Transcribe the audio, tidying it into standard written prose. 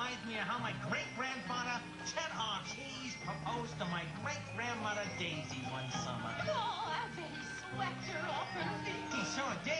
reminds me of how my great-grandfather, Ted R. Cheese, proposed to my great-grandmother, Daisy, one summer. Oh, I bet he swept her off her feet. He sure did.